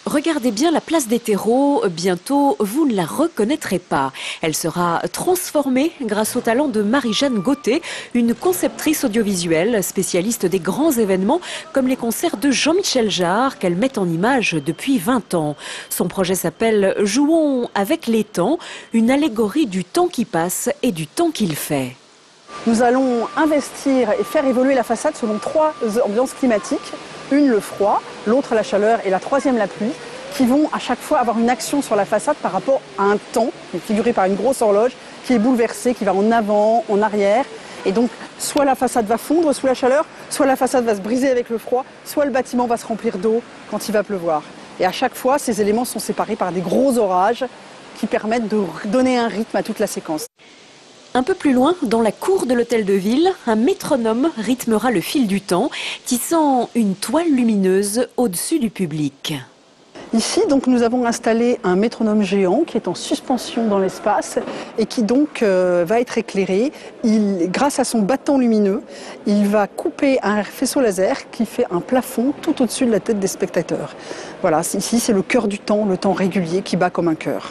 Regardez bien la place des terreaux, bientôt vous ne la reconnaîtrez pas. Elle sera transformée grâce au talent de Marie-Jeanne Gauthier, une conceptrice audiovisuelle spécialiste des grands événements comme les concerts de Jean-Michel Jarre qu'elle met en image depuis 20 ans. Son projet s'appelle « Jouons avec les temps », une allégorie du temps qui passe et du temps qu'il fait. Nous allons investir et faire évoluer la façade selon 3 ambiances climatiques. Une, le froid, l'autre, la chaleur et la troisième, la pluie, qui vont à chaque fois avoir une action sur la façade par rapport à un temps, figuré par une grosse horloge, qui est bouleversée, qui va en avant, en arrière. Et donc, soit la façade va fondre sous la chaleur, soit la façade va se briser avec le froid, soit le bâtiment va se remplir d'eau quand il va pleuvoir. Et à chaque fois, ces éléments sont séparés par des gros orages qui permettent de donner un rythme à toute la séquence. Un peu plus loin, dans la cour de l'hôtel de ville, un métronome rythmera le fil du temps, tissant une toile lumineuse au-dessus du public. Ici, donc, nous avons installé un métronome géant qui est en suspension dans l'espace et qui donc va être éclairé. Grâce à son battant lumineux, il va couper un faisceau laser qui fait un plafond tout au-dessus de la tête des spectateurs. Voilà, ici c'est le cœur du temps, le temps régulier qui bat comme un cœur.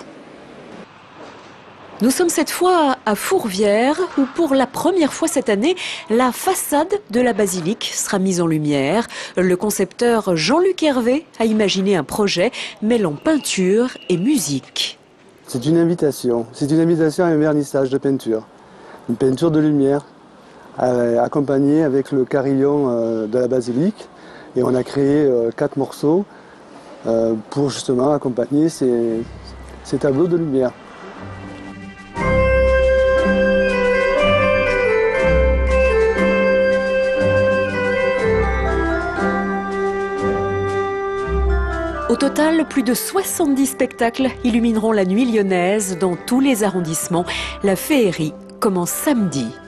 Nous sommes cette fois à Fourvière, où pour la première fois cette année, la façade de la basilique sera mise en lumière. Le concepteur Jean-Luc Hervé a imaginé un projet mêlant peinture et musique. C'est une invitation à un vernissage de peinture. Une peinture de lumière, accompagnée avec le carillon de la basilique. Et on a créé 4 morceaux pour justement accompagner ces tableaux de lumière. Au total, plus de 70 spectacles illumineront la nuit lyonnaise dans tous les arrondissements. La féerie commence samedi.